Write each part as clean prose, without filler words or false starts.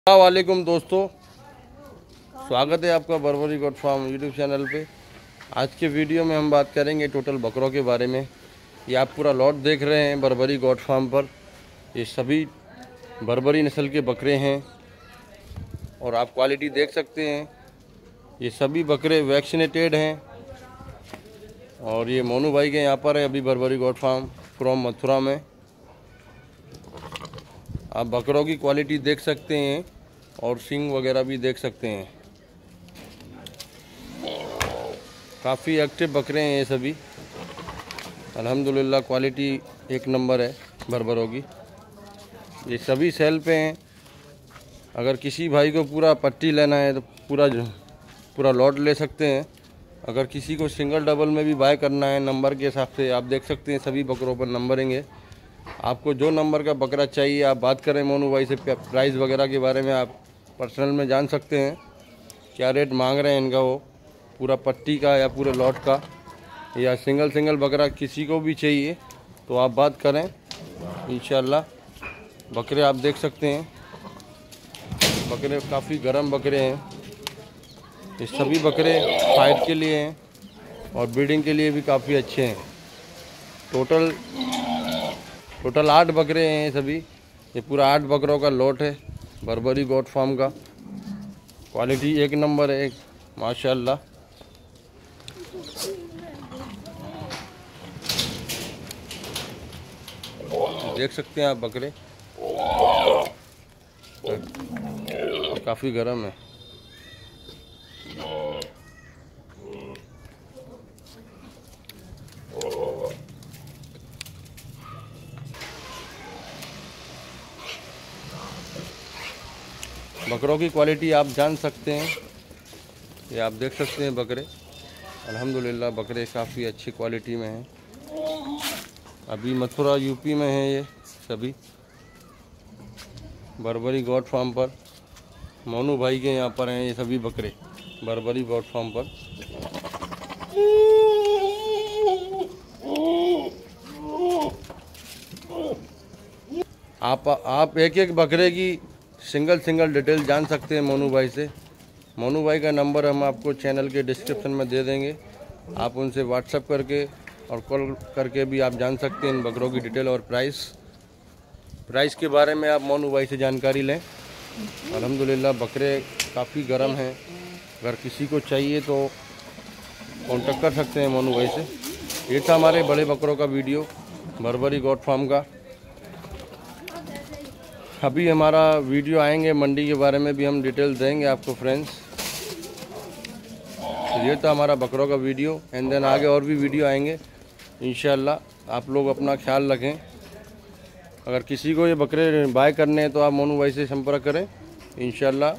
अस्सलामुअलैकुम दोस्तों, स्वागत है आपका Barbari goat farm YouTube channel पे। आज के वीडियो में हम बात करेंगे टोटल बकरों के बारे में। ये आप पूरा लॉट देख रहे हैं बर्बरी गोट फार्म पर। ये सभी बर्बरी नस्ल के बकरे हैं और आप क्वालिटी देख सकते हैं। ये सभी बकरे वैक्सीनेटेड हैं और ये मोनू भाई के यहाँ पर है अभी Barbari goat farm from Mathura में। आप बकरों की क्वालिटी देख सकते हैं और सींग वगैरह भी देख सकते हैं। काफ़ी एक्टिव बकरे हैं ये सभी। अल्हम्दुलिल्लाह क्वालिटी एक नंबर है बर्बरों की। ये सभी सेल पे हैं। अगर किसी भाई को पूरा पट्टी लेना है तो पूरा लॉट ले सकते हैं। अगर किसी को सिंगल डबल में भी बाय करना है नंबर के हिसाब से आप देख सकते हैं, सभी बकरों पर नंबरिंग। आपको जो नंबर का बकरा चाहिए आप बात करें मोनू भाई से। प्राइस वगैरह के बारे में आप पर्सनल में जान सकते हैं, क्या रेट मांग रहे हैं इनका, वो पूरा पट्टी का या पूरे लॉट का या सिंगल बकरा किसी को भी चाहिए तो आप बात करें इंशाल्लाह। बकरे आप देख सकते हैं, बकरे काफ़ी गर्म बकरे हैं। ये सभी बकरे फाइट के लिए हैं और ब्रीडिंग के लिए भी काफ़ी अच्छे हैं। टोटल 8 बकरे हैं ये सभी। ये पूरा 8 बकरों का लॉट है बर्बरी गोट फार्म का। क्वालिटी एक नंबर है माशाल्लाह। देख सकते हैं आप बकरे काफ़ी गर्म है। बकरों की क्वालिटी आप जान सकते हैं। ये आप देख सकते हैं बकरे, अल्हम्दुलिल्लाह बकरे काफ़ी अच्छी क्वालिटी में हैं। अभी मथुरा यूपी में हैं ये सभी बर्बरी गोट फार्म पर। मोनू भाई के यहाँ पर हैं ये सभी बकरे बर्बरी गोट फार्म पर। आप एक बकरे की सिंगल डिटेल जान सकते हैं मोनू भाई से। मोनू भाई का नंबर हम आपको चैनल के डिस्क्रिप्शन में दे देंगे। आप उनसे व्हाट्सएप करके और कॉल करके भी आप जान सकते हैं इन बकरों की डिटेल और प्राइस के बारे में आप मोनू भाई से जानकारी लें। अल्हम्दुलिल्लाह बकरे काफ़ी गर्म हैं। अगर किसी को चाहिए तो कांटेक्ट कर सकते हैं मोनू भाई से। ये था हमारे बड़े बकरों का वीडियो बर्बरी गोट फार्म का। अभी हमारा वीडियो आएंगे मंडी के बारे में भी हम डिटेल देंगे आपको फ्रेंड्स। तो ये था हमारा बकरों का वीडियो एंड देन आगे और भी वीडियो आएंगे इंशाल्लाह। आप लोग अपना ख्याल रखें। अगर किसी को ये बकरे बाय करने हैं तो आप मोनू भाई से संपर्क करें इंशाल्लाह।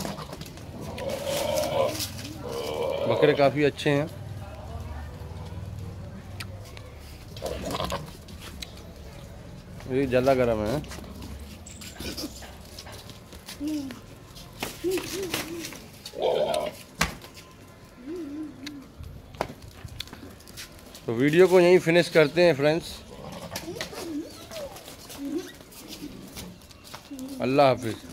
बकरे काफ़ी अच्छे हैं। ये ज़्यादा गर्म है। तो वीडियो को यहीं फिनिश करते हैं फ्रेंड्स। अल्लाह हाफिज़।